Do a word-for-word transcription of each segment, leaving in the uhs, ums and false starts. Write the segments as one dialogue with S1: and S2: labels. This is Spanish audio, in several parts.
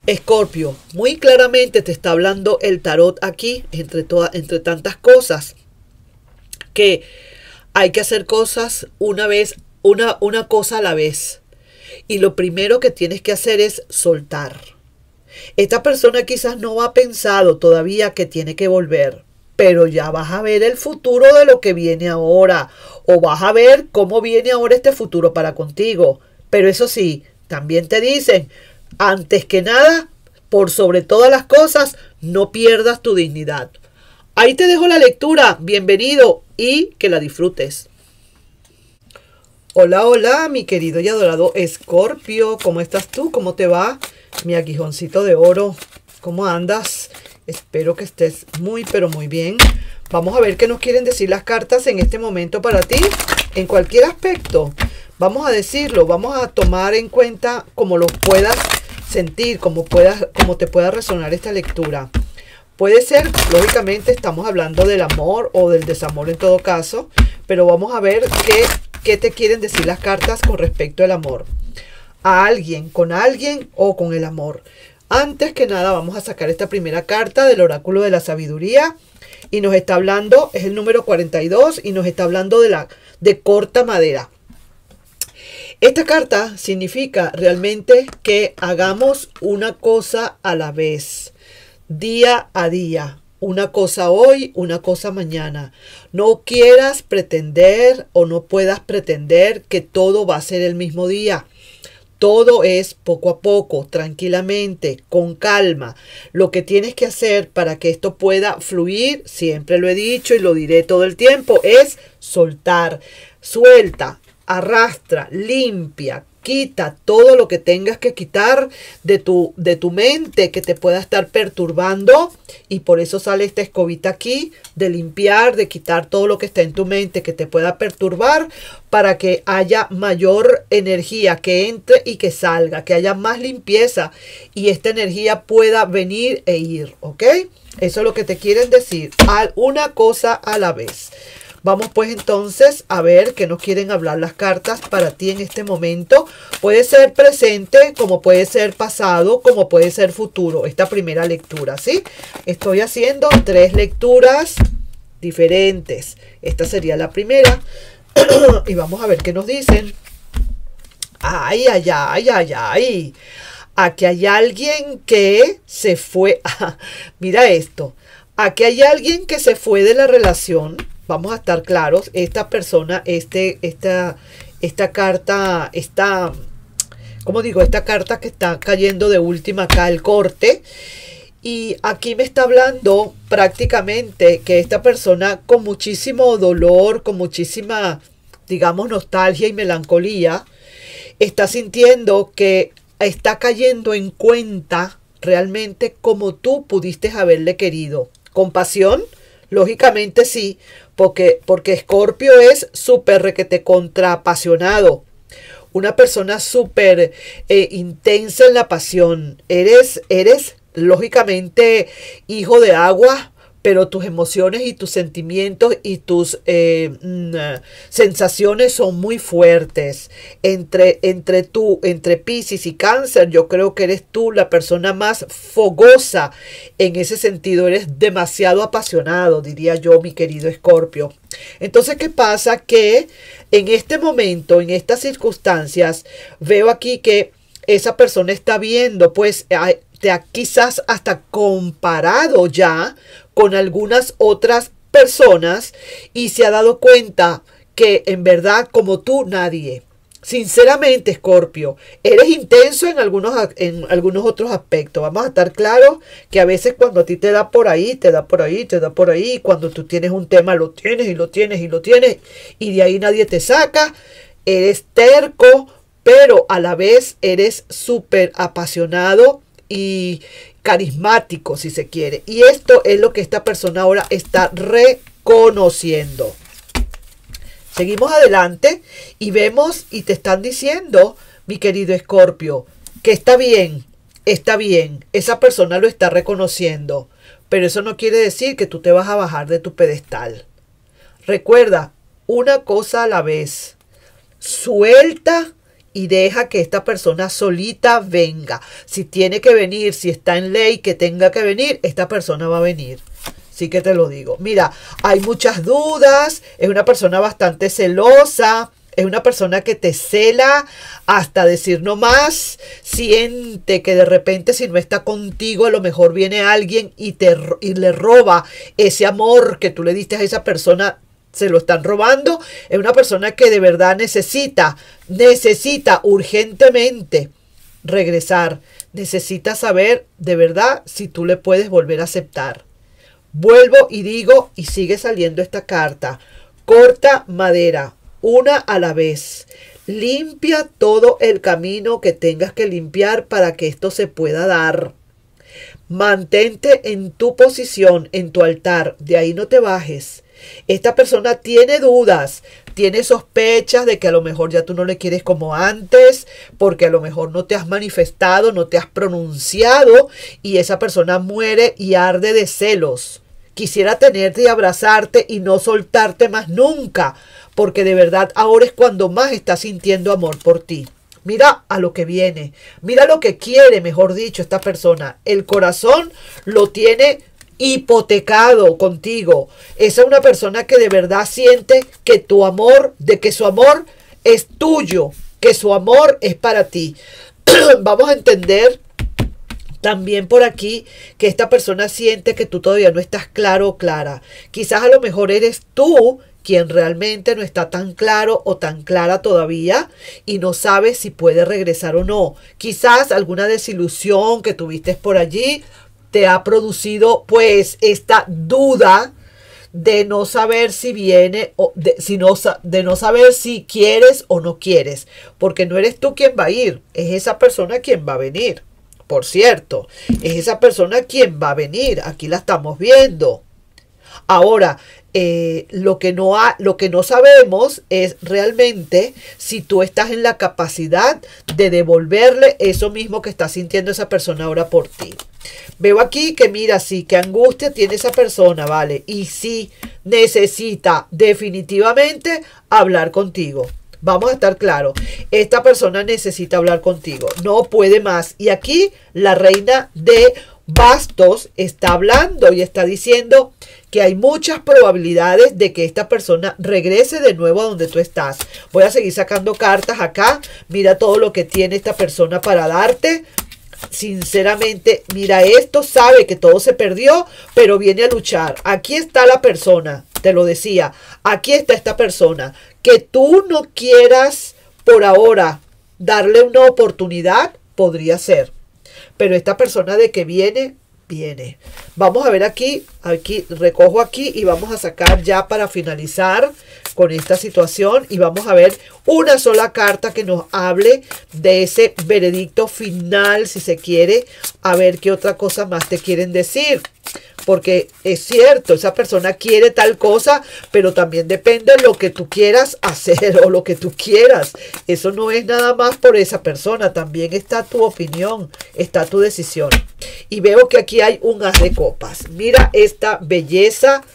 S1: Escorpio, muy claramente te está hablando el tarot aquí, entre, todas, entre tantas cosas, que hay que hacer cosas una vez, una, una cosa a la vez. Y lo primero que tienes que hacer es soltar. Esta persona quizás no ha pensado todavía que tiene que volver, pero ya vas a ver el futuro de lo que viene ahora, o vas a ver cómo viene ahora este futuro para contigo. Pero eso sí, también te dicen, antes que nada, por sobre todas las cosas, no pierdas tu dignidad. Ahí te dejo la lectura, bienvenido y que la disfrutes. Hola, hola, mi querido y adorado Escorpio, ¿cómo estás tú? ¿Cómo te va? Mi aguijoncito de oro, ¿cómo andas? Espero que estés muy, pero muy bien. Vamos a ver qué nos quieren decir las cartas en este momento para ti, en cualquier aspecto. Vamos a decirlo, vamos a tomar en cuenta como lo puedas sentir, como, puedas, como te pueda resonar esta lectura. Puede ser, lógicamente, estamos hablando del amor o del desamor en todo caso, pero vamos a ver qué, qué te quieren decir las cartas con respecto al amor. A alguien, con alguien o con el amor. Antes que nada vamos a sacar esta primera carta del oráculo de la sabiduría y nos está hablando, es el número cuarenta y dos y nos está hablando de, la, de corta madera. Esta carta significa realmente que hagamos una cosa a la vez, día a día. Una cosa hoy, una cosa mañana. No quieras pretender o no puedas pretender que todo va a ser el mismo día. Todo es poco a poco, tranquilamente, con calma. Lo que tienes que hacer para que esto pueda fluir, siempre lo he dicho y lo diré todo el tiempo, es soltar. Suelta, arrastra, limpia, quita todo lo que tengas que quitar de tu, de tu mente que te pueda estar perturbando. Y por eso sale esta escobita aquí, de limpiar, de quitar todo lo que está en tu mente que te pueda perturbar, para que haya mayor energía que entre y que salga, que haya más limpieza y esta energía pueda venir e ir, ¿ok? Eso es lo que te quieren decir, una cosa a la vez. Vamos pues entonces a ver qué nos quieren hablar las cartas para ti en este momento. Puede ser presente, como puede ser pasado, como puede ser futuro. Esta primera lectura, ¿sí? Estoy haciendo tres lecturas diferentes. Esta sería la primera. Y vamos a ver qué nos dicen. Ay, ay, ay, ay, ay. Aquí hay alguien que se fue. Mira esto. Aquí hay alguien que se fue de la relación. Vamos a estar claros, esta persona, este, esta, esta carta, esta, ¿cómo digo? Esta carta que está cayendo de última acá, el corte. Y aquí me está hablando prácticamente que esta persona con muchísimo dolor, con muchísima, digamos, nostalgia y melancolía, está sintiendo que está cayendo en cuenta realmente como tú pudiste haberle querido. ¿Compasión? Lógicamente sí, porque, porque Escorpio es súper requete contra apasionado. Una persona súper eh, intensa en la pasión. Eres, eres lógicamente hijo de agua, pero tus emociones y tus sentimientos y tus eh, sensaciones son muy fuertes. Entre, entre tú, entre Piscis y Cáncer, yo creo que eres tú la persona más fogosa en ese sentido. Eres demasiado apasionado, diría yo, mi querido Escorpio. Entonces, ¿qué pasa? Que en este momento, en estas circunstancias, veo aquí que esa persona está viendo, pues, te ha quizás hasta comparado ya con algunas otras personas y se ha dado cuenta que en verdad como tú nadie. Sinceramente, Escorpio, eres intenso en algunos, en algunos otros aspectos. Vamos a estar claros que a veces cuando a ti te da por ahí, te da por ahí, te da por ahí. Cuando tú tienes un tema, lo tienes y lo tienes y lo tienes. Y de ahí nadie te saca. Eres terco, pero a la vez eres súper apasionado y carismático, si se quiere. Y esto es lo que esta persona ahora está reconociendo. Seguimos adelante y vemos y te están diciendo, mi querido Escorpio, que está bien, está bien. Esa persona lo está reconociendo, pero eso no quiere decir que tú te vas a bajar de tu pedestal. Recuerda, una cosa a la vez. Suelta y deja que esta persona solita venga. Si tiene que venir, si está en ley que tenga que venir, esta persona va a venir. Sí que te lo digo. Mira, hay muchas dudas, es una persona bastante celosa, es una persona que te cela hasta decir no más, siente que de repente si no está contigo a lo mejor viene alguien y, te, y le roba ese amor que tú le diste a esa persona, se lo están robando. Es una persona que de verdad necesita, necesita urgentemente regresar, necesita saber de verdad si tú le puedes volver a aceptar. Vuelvo y digo, y sigue saliendo esta carta, corta madera, una a la vez. Limpia todo el camino que tengas que limpiar para que esto se pueda dar. Mantente en tu posición, en tu altar, de ahí no te bajes. Esta persona tiene dudas, tiene sospechas de que a lo mejor ya tú no le quieres como antes, porque a lo mejor no te has manifestado, no te has pronunciado, y esa persona muere y arde de celos. Quisiera tenerte y abrazarte y no soltarte más nunca, porque de verdad ahora es cuando más está sintiendo amor por ti. Mira a lo que viene, mira lo que quiere, mejor dicho, esta persona. El corazón lo tiene hipotecado contigo. Esa es una persona que de verdad siente que tu amor, de que su amor es tuyo, que su amor es para ti. Vamos a entender también por aquí que esta persona siente que tú todavía no estás claro o clara. Quizás a lo mejor eres tú quien realmente no está tan claro o tan clara todavía y no sabe si puede regresar o no. Quizás alguna desilusión que tuviste por allí te ha producido pues esta duda de no saber si viene o de, si no, de no saber si quieres o no quieres, porque no eres tú quien va a ir, es esa persona quien va a venir. Por cierto, es esa persona quien va a venir. Aquí la estamos viendo. Ahora, eh, lo que no ha, lo que no sabemos es realmente si tú estás en la capacidad de devolverle eso mismo que está sintiendo esa persona ahora por ti. Veo aquí que mira, sí, que angustia tiene esa persona, ¿vale? Y sí, necesita definitivamente hablar contigo. Vamos a estar claros, esta persona necesita hablar contigo, no puede más. Y aquí la reina de bastos está hablando y está diciendo que hay muchas probabilidades de que esta persona regrese de nuevo a donde tú estás. Voy a seguir sacando cartas acá, mira todo lo que tiene esta persona para darte. Sinceramente, mira esto, sabe que todo se perdió, pero viene a luchar. Aquí está la persona, te lo decía, aquí está esta persona. Que tú no quieras por ahora darle una oportunidad, podría ser. Pero esta persona de que viene, viene. Vamos a ver aquí, aquí, recojo aquí y vamos a sacar ya para finalizar con esta situación. Y vamos a ver una sola carta que nos hable de ese veredicto final, si se quiere. A ver qué otra cosa más te quieren decir. Porque es cierto, esa persona quiere tal cosa, pero también depende de lo que tú quieras hacer o lo que tú quieras. Eso no es nada más por esa persona, también está tu opinión, está tu decisión. Y veo que aquí hay un as de copas. Mira esta belleza,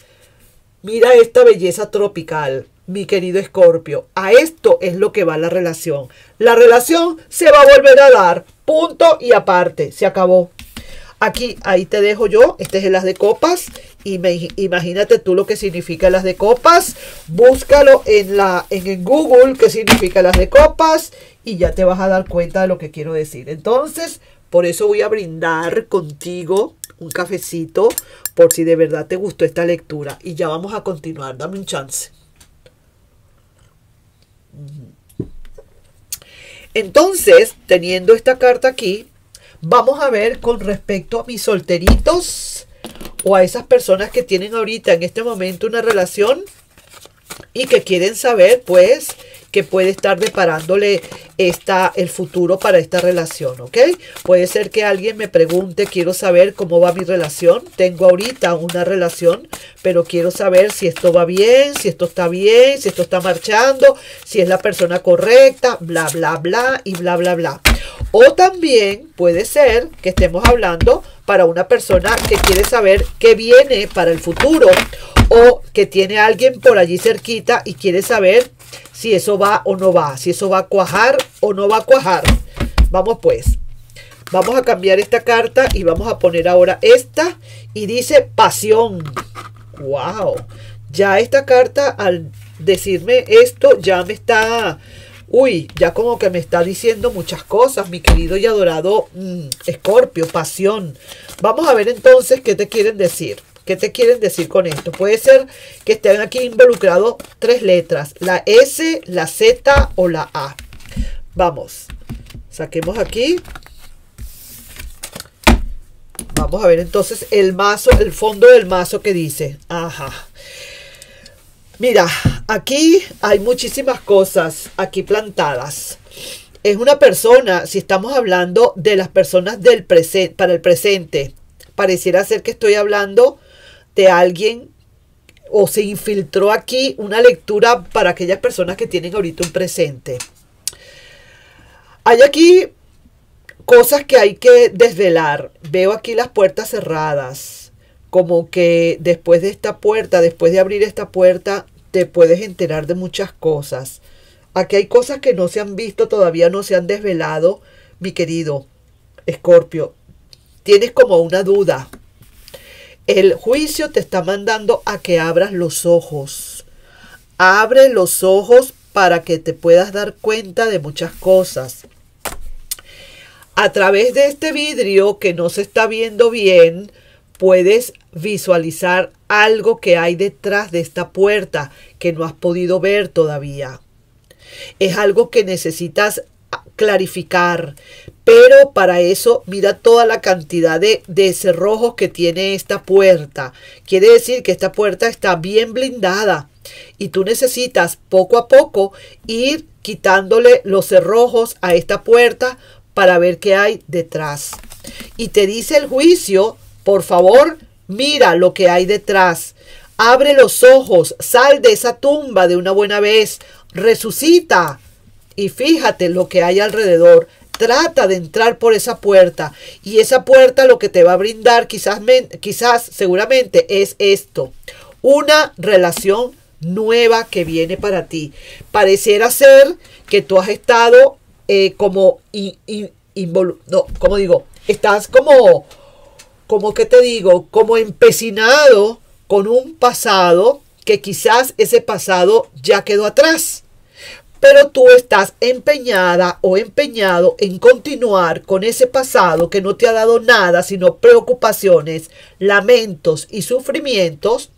S1: mira esta belleza tropical, mi querido Escorpio. A esto es lo que va la relación. La relación se va a volver a dar, punto y aparte, se acabó. Aquí, ahí te dejo yo, este es el as de copas, y me, imagínate tú lo que significa el as de copas, búscalo en, la, en, en Google qué significa el as de copas, y ya te vas a dar cuenta de lo que quiero decir. Entonces, por eso voy a brindar contigo un cafecito, por si de verdad te gustó esta lectura, y ya vamos a continuar, dame un chance. Entonces, teniendo esta carta aquí, vamos a ver con respecto a mis solteritos o a esas personas que tienen ahorita en este momento una relación y que quieren saber pues que puede estar deparándole esta, el futuro para esta relación, ¿ok? Puede ser que alguien me pregunte, quiero saber cómo va mi relación. Tengo ahorita una relación, pero quiero saber si esto va bien, si esto está bien, si esto está marchando, si es la persona correcta, bla, bla, bla y bla, bla, bla. O también puede ser que estemos hablando para una persona que quiere saber qué viene para el futuro o que tiene a alguien por allí cerquita y quiere saber si eso va o no va, si eso va a cuajar o no va a cuajar. Vamos pues, vamos a cambiar esta carta y vamos a poner ahora esta y dice pasión. Wow, ya esta carta al decirme esto ya me está, uy, ya como que me está diciendo muchas cosas, mi querido y adorado mmm, Escorpio, pasión. Vamos a ver entonces qué te quieren decir. ¿Qué te quieren decir con esto? Puede ser que estén aquí involucrados tres letras, la S, la Z o la A. Vamos, saquemos aquí. Vamos a ver entonces el mazo, el fondo del mazo que dice. Ajá. Mira, aquí hay muchísimas cosas aquí plantadas. Es una persona, si estamos hablando de las personas del presente, para el presente, pareciera ser que estoy hablando de alguien o se infiltró aquí una lectura para aquellas personas que tienen ahorita un presente. Hay aquí cosas que hay que desvelar. Veo aquí las puertas cerradas. Como que después de esta puerta, después de abrir esta puerta, te puedes enterar de muchas cosas. Aquí hay cosas que no se han visto, todavía no se han desvelado, mi querido Escorpio. Tienes como una duda. El juicio te está mandando a que abras los ojos. Abre los ojos para que te puedas dar cuenta de muchas cosas. A través de este vidrio que no se está viendo bien, puedes visualizar algo que hay detrás de esta puerta que no has podido ver todavía. Es algo que necesitas clarificar, pero para eso mira toda la cantidad de, de cerrojos que tiene esta puerta. Quiere decir que esta puerta está bien blindada y tú necesitas poco a poco ir quitándole los cerrojos a esta puerta para ver qué hay detrás. Y te dice el juicio, por favor, mira lo que hay detrás. Abre los ojos, sal de esa tumba de una buena vez, resucita y fíjate lo que hay alrededor. Trata de entrar por esa puerta y esa puerta lo que te va a brindar quizás, quizás seguramente es esto. Una relación nueva que viene para ti. Pareciera ser que tú has estado eh, como, in, in, involu no, como digo, estás como, como que te digo, como empecinado con un pasado que quizás ese pasado ya quedó atrás. Pero tú estás empeñada o empeñado en continuar con ese pasado que no te ha dado nada, sino preocupaciones, lamentos y sufrimientos,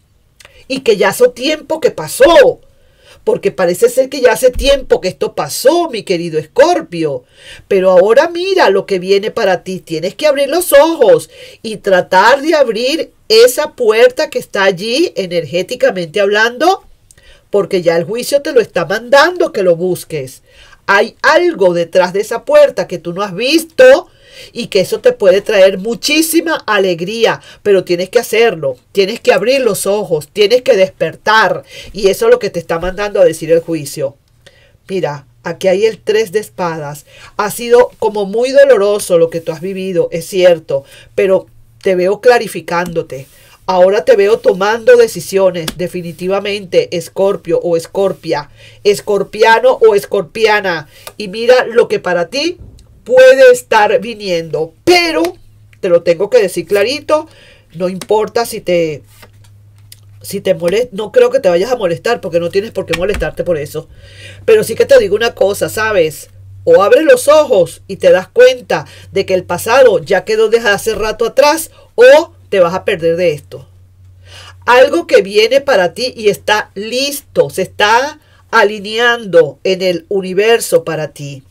S1: y que ya hace tiempo que pasó. Porque parece ser que ya hace tiempo que esto pasó, mi querido Escorpio. Pero ahora mira lo que viene para ti. Tienes que abrir los ojos y tratar de abrir esa puerta que está allí, energéticamente hablando, porque ya el juicio te lo está mandando que lo busques. Hay algo detrás de esa puerta que tú no has visto y que eso te puede traer muchísima alegría, pero tienes que hacerlo, tienes que abrir los ojos, tienes que despertar, y eso es lo que te está mandando a decir el juicio. Mira, aquí hay el tres de espadas. Ha sido como muy doloroso lo que tú has vivido, es cierto, pero te veo clarificándote. Ahora te veo tomando decisiones, definitivamente, Escorpio o Escorpia, escorpiano o escorpiana. Y mira lo que para ti puede estar viniendo. Pero, te lo tengo que decir clarito, no importa si te, si te molesta, no creo que te vayas a molestar, porque no tienes por qué molestarte por eso. Pero sí que te digo una cosa, ¿sabes? O abres los ojos y te das cuenta de que el pasado ya quedó desde hace rato atrás, o te vas a perder de esto. Algo que viene para ti y está listo, se está alineando en el universo para ti.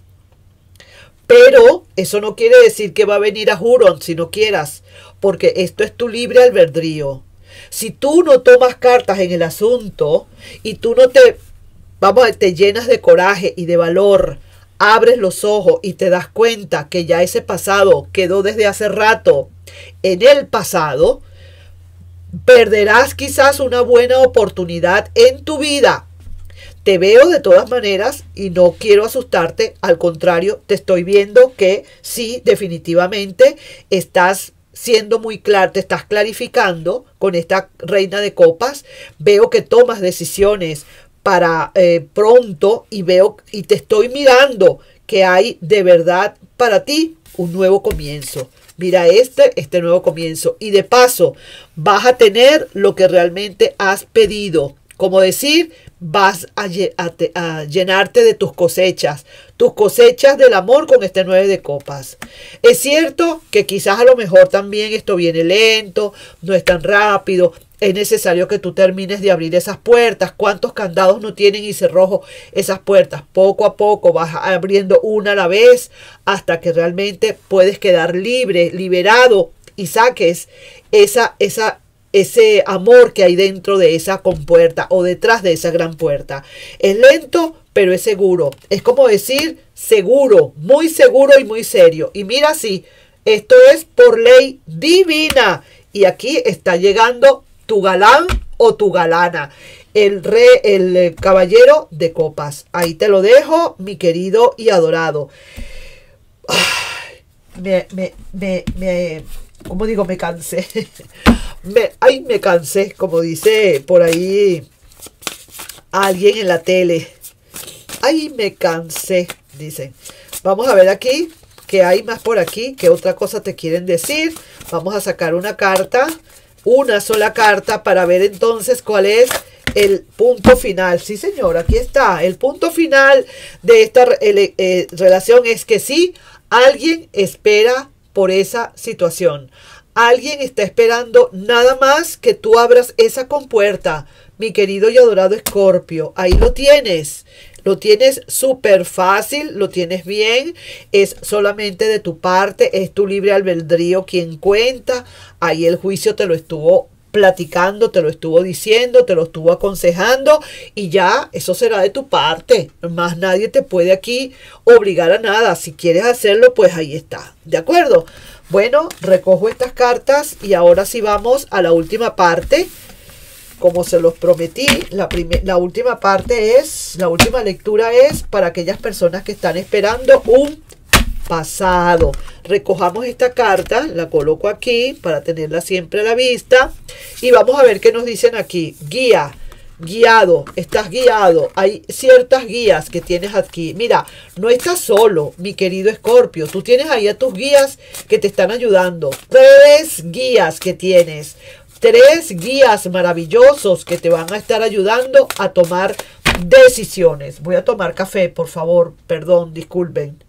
S1: Pero eso no quiere decir que va a venir a Huron si no quieras, porque esto es tu libre albedrío. Si tú no tomas cartas en el asunto y tú no te, vamos, te llenas de coraje y de valor, abres los ojos y te das cuenta que ya ese pasado quedó desde hace rato en el pasado, perderás quizás una buena oportunidad en tu vida. Te veo de todas maneras y no quiero asustarte, al contrario, te estoy viendo que sí, definitivamente estás siendo muy claro, te estás clarificando con esta reina de copas. Veo que tomas decisiones para eh, pronto y veo y te estoy mirando que hay de verdad para ti un nuevo comienzo. Mira este, este nuevo comienzo. Y de paso, vas a tener lo que realmente has pedido. Como decir, vas a, a, a llenarte de tus cosechas. Tus cosechas del amor con este nueve de copas. Es cierto que quizás a lo mejor también esto viene lento, no es tan rápido. Es necesario que tú termines de abrir esas puertas. ¿Cuántos candados no tienen y cerrojos esas puertas? Poco a poco vas abriendo una a la vez hasta que realmente puedes quedar libre, liberado y saques esa, esa, ese amor que hay dentro de esa compuerta o detrás de esa gran puerta. Es lento, pero es seguro. Es como decir seguro, muy seguro y muy serio. Y mira, sí, esto es por ley divina. Y aquí está llegando tu galán o tu galana, el rey, el caballero de copas. Ahí te lo dejo, mi querido y adorado. Ay, me, me, me, me, ¿cómo digo? Me cansé. me, ay, me cansé, como dice por ahí alguien en la tele. Ay, me cansé, dicen. Vamos a ver aquí, ¿qué hay más por aquí? ¿Qué otra cosa te quieren decir? Vamos a sacar una carta. Una sola carta para ver entonces cuál es el punto final. Sí, señor, aquí está. El punto final de esta eh, eh, relación es que sí, alguien espera por esa situación. Alguien está esperando nada más que tú abras esa compuerta. Mi querido y adorado Escorpio, ahí lo tienes. Lo tienes súper fácil, lo tienes bien, es solamente de tu parte, es tu libre albedrío quien cuenta. Ahí el juicio te lo estuvo platicando, te lo estuvo diciendo, te lo estuvo aconsejando y ya eso será de tu parte. Más nadie te puede aquí obligar a nada. Si quieres hacerlo, pues ahí está. ¿De acuerdo? Bueno, recojo estas cartas y ahora sí vamos a la última parte. Como se los prometí, la, la última parte es, la última lectura es para aquellas personas que están esperando un pasado. Recojamos esta carta, la coloco aquí para tenerla siempre a la vista y vamos a ver qué nos dicen aquí. Guía, guiado, estás guiado. Hay ciertas guías que tienes aquí. Mira, no estás solo, mi querido Escorpio. Tú tienes ahí a tus guías que te están ayudando. Tres guías que tienes. Tres guías maravillosos que te van a estar ayudando a tomar decisiones. Voy a tomar café, por favor. Perdón, disculpen.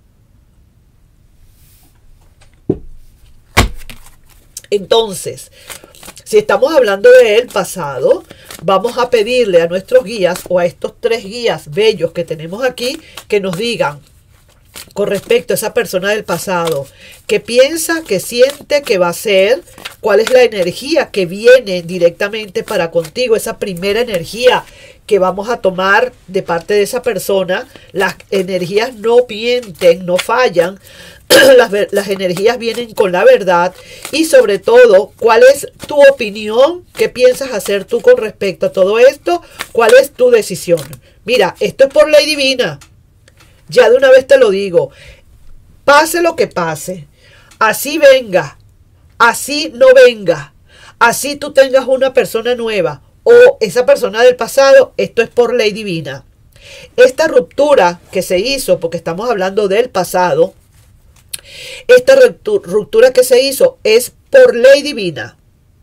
S1: Entonces, si estamos hablando del pasado, vamos a pedirle a nuestros guías o a estos tres guías bellos que tenemos aquí que nos digan con respecto a esa persona del pasado, qué piensa, qué siente, qué va a hacer, cuál es la energía que viene directamente para contigo, esa primera energía que vamos a tomar de parte de esa persona. Las energías no mienten, no fallan, las, las energías vienen con la verdad y sobre todo, cuál es tu opinión, qué piensas hacer tú con respecto a todo esto, cuál es tu decisión. Mira, esto es por ley divina. Ya de una vez te lo digo, pase lo que pase, así venga, así no venga, así tú tengas una persona nueva o esa persona del pasado, esto es por ley divina. Esta ruptura que se hizo, porque estamos hablando del pasado, esta ruptura que se hizo es por ley divina.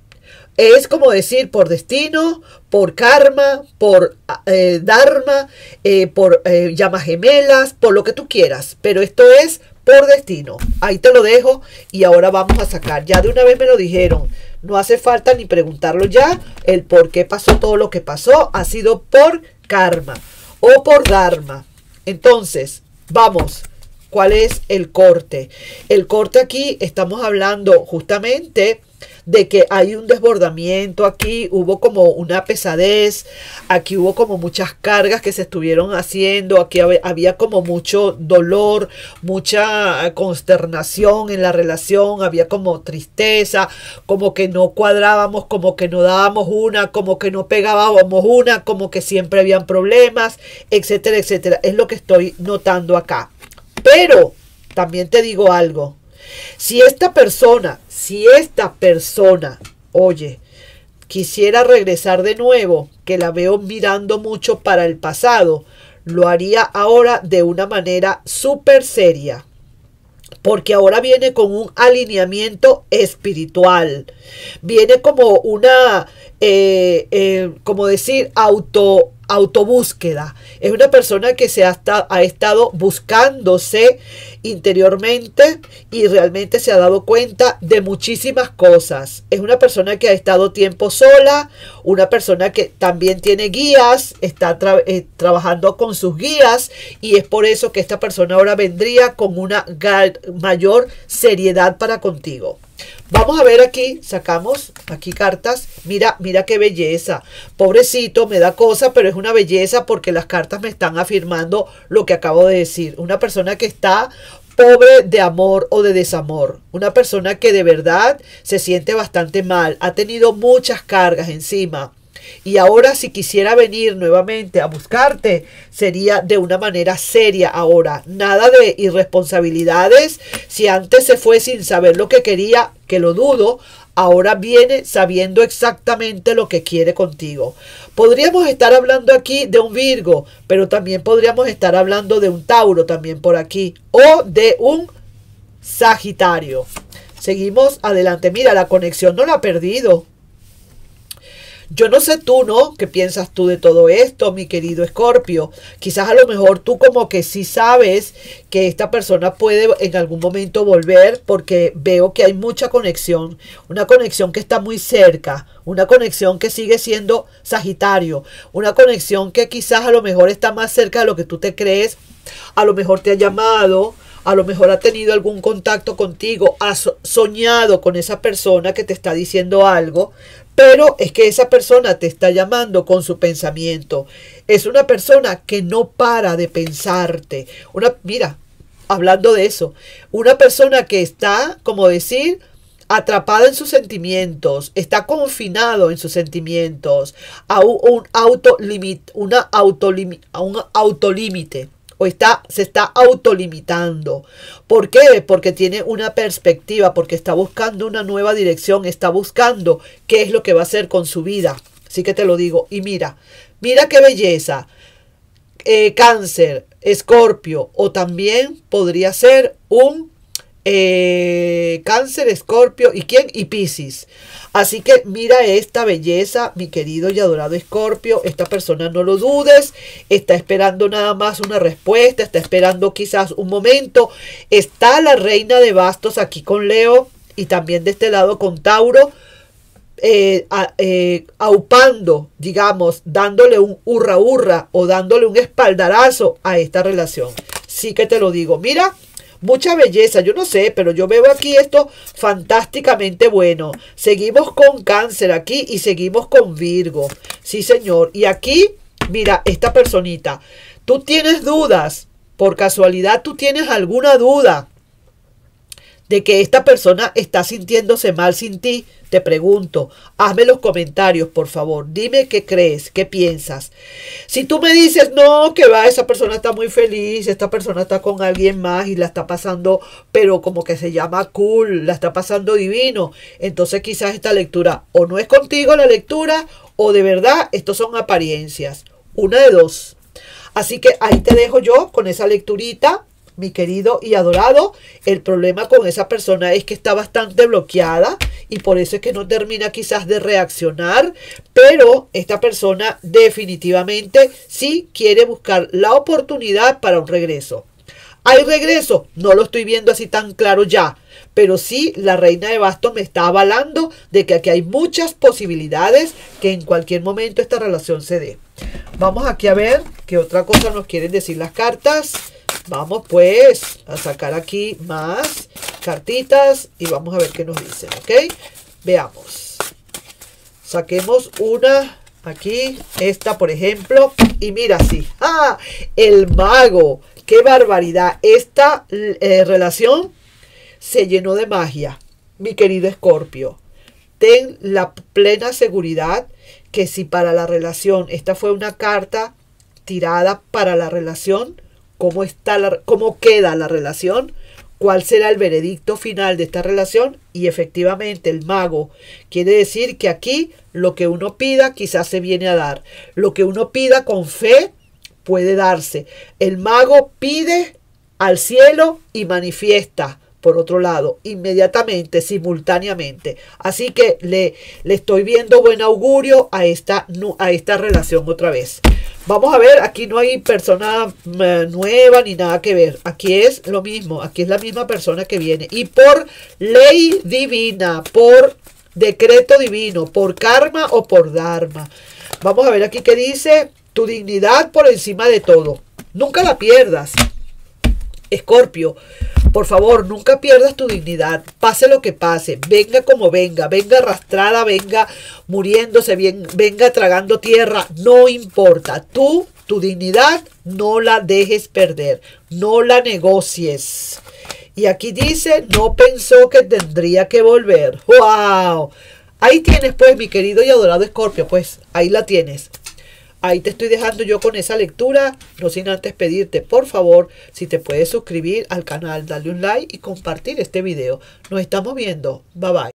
S1: Es como decir por destino, por karma, por eh, dharma, eh, por eh, llamas gemelas, por lo que tú quieras. Pero esto es por destino. Ahí te lo dejo y ahora vamos a sacar. Ya de una vez me lo dijeron. No hace falta ni preguntarlo ya. El por qué pasó todo lo que pasó ha sido por karma o por dharma. Entonces, vamos. ¿Cuál es el corte? El corte aquí estamos hablando justamente de que hay un desbordamiento aquí, hubo como una pesadez, aquí hubo como muchas cargas que se estuvieron haciendo, aquí había como mucho dolor, mucha consternación en la relación, había como tristeza, como que no cuadrábamos, como que no dábamos una, como que no pegábamos una, como que siempre habían problemas, etcétera, etcétera. Es lo que estoy notando acá. Pero también te digo algo. Si esta persona, si esta persona, oye, quisiera regresar de nuevo, que la veo mirando mucho para el pasado, lo haría ahora de una manera súper seria. Porque ahora viene con un alineamiento espiritual. Viene como una, eh, eh, como decir, auto, autobúsqueda. Es una persona que se ha, esta, ha estado buscándose interiormente y realmente se ha dado cuenta de muchísimas cosas. Es una persona que ha estado tiempo sola, una persona que también tiene guías, está tra eh, trabajando con sus guías, y es por eso que esta persona ahora vendría con una mayor seriedad para contigo. Vamos a ver aquí, sacamos aquí cartas. Mira, mira qué belleza. Pobrecito, me da cosa, pero es una belleza porque las cartas me están afirmando lo que acabo de decir. Una persona que está pobre de amor o de desamor. Una persona que de verdad se siente bastante mal. Ha tenido muchas cargas encima. Y ahora si quisiera venir nuevamente a buscarte, sería de una manera seria ahora. Nada de irresponsabilidades. Si antes se fue sin saber lo que quería, que lo dudo, ahora viene sabiendo exactamente lo que quiere contigo. Podríamos estar hablando aquí de un Virgo, pero también podríamos estar hablando de un Tauro también por aquí. O de un Sagitario. Seguimos adelante. Mira, la conexión no la ha perdido. Yo no sé tú, ¿no? ¿Qué piensas tú de todo esto, mi querido Escorpio? Quizás a lo mejor tú como que sí sabes que esta persona puede en algún momento volver, porque veo que hay mucha conexión. Una conexión que está muy cerca. Una conexión que sigue siendo Sagitario. Una conexión que quizás a lo mejor está más cerca de lo que tú te crees. A lo mejor te ha llamado. A lo mejor ha tenido algún contacto contigo. Has soñado con esa persona que te está diciendo algo. Pero es que esa persona te está llamando con su pensamiento. Es una persona que no para de pensarte. Una, mira, hablando de eso, una persona que está, como decir, atrapada en sus sentimientos, está confinado en sus sentimientos, a un, un autolimit, una autolimit, a un autolímite. O está, se está autolimitando. ¿Por qué? Porque tiene una perspectiva, porque está buscando una nueva dirección, está buscando qué es lo que va a hacer con su vida. Así que te lo digo. Y mira, mira qué belleza. Eh, Cáncer, Escorpio, o también podría ser un eh, Cáncer, Escorpio, ¿y quién? Y Piscis. Así que mira esta belleza, mi querido y adorado Escorpio. Esta persona, no lo dudes, está esperando nada más una respuesta, está esperando quizás un momento. Está la reina de bastos aquí con Leo y también de este lado con Tauro, eh, a, eh, aupando, digamos, dándole un hurra hurra o dándole un espaldarazo a esta relación. Sí que te lo digo, mira. Mucha belleza, yo no sé, pero yo veo aquí esto fantásticamente bueno. Seguimos con Cáncer aquí y seguimos con Virgo. Sí, señor. Y aquí, mira, esta personita. Tú tienes dudas. Por casualidad, tú tienes alguna duda de que esta persona está sintiéndose mal sin ti. Te pregunto, hazme los comentarios, por favor. Dime qué crees, qué piensas. Si tú me dices, no, que va, esa persona está muy feliz, esta persona está con alguien más y la está pasando, pero como que se llama cool, la está pasando divino, entonces quizás esta lectura o no es contigo la lectura, o de verdad, estos son apariencias. Una de dos. Así que ahí te dejo yo con esa lecturita, mi querido y adorado. El problema con esa persona es que está bastante bloqueada y por eso es que no termina quizás de reaccionar, pero esta persona definitivamente sí quiere buscar la oportunidad para un regreso. ¿Hay regreso? No lo estoy viendo así tan claro ya, pero sí la reina de bastos me está avalando de que aquí hay muchas posibilidades que en cualquier momento esta relación se dé. Vamos aquí a ver qué otra cosa nos quieren decir las cartas. Vamos pues a sacar aquí más cartitas y vamos a ver qué nos dicen, ¿ok? Veamos. Saquemos una aquí, esta por ejemplo, y mira así. ¡Ah! El mago. ¡Qué barbaridad! Esta eh, relación se llenó de magia, mi querido Escorpio. Ten la plena seguridad que si para la relación, esta fue una carta tirada para la relación, cómo está la, cómo queda la relación, cuál será el veredicto final de esta relación. Y efectivamente el mago quiere decir que aquí lo que uno pida quizás se viene a dar. Lo que uno pida con fe puede darse. El mago pide al cielo y manifiesta, por otro lado, inmediatamente, simultáneamente. Así que le, le estoy viendo buen augurio a esta, a esta relación otra vez. Vamos a ver, aquí no hay persona nueva ni nada que ver. Aquí es lo mismo, aquí es la misma persona que viene. Y por ley divina, por decreto divino, por karma o por dharma. Vamos a ver aquí qué dice: tu dignidad por encima de todo. Nunca la pierdas, Escorpio. Por favor, nunca pierdas tu dignidad, pase lo que pase, venga como venga, venga arrastrada, venga muriéndose, bien, venga tragando tierra, no importa. Tú, tu dignidad, no la dejes perder, no la negocies. Y aquí dice, no pensó que tendría que volver. ¡Wow! Ahí tienes pues, mi querido y adorado Escorpio, pues ahí la tienes. Ahí te estoy dejando yo con esa lectura, no sin antes pedirte, por favor, si te puedes suscribir al canal, darle un like y compartir este video. Nos estamos viendo. Bye bye.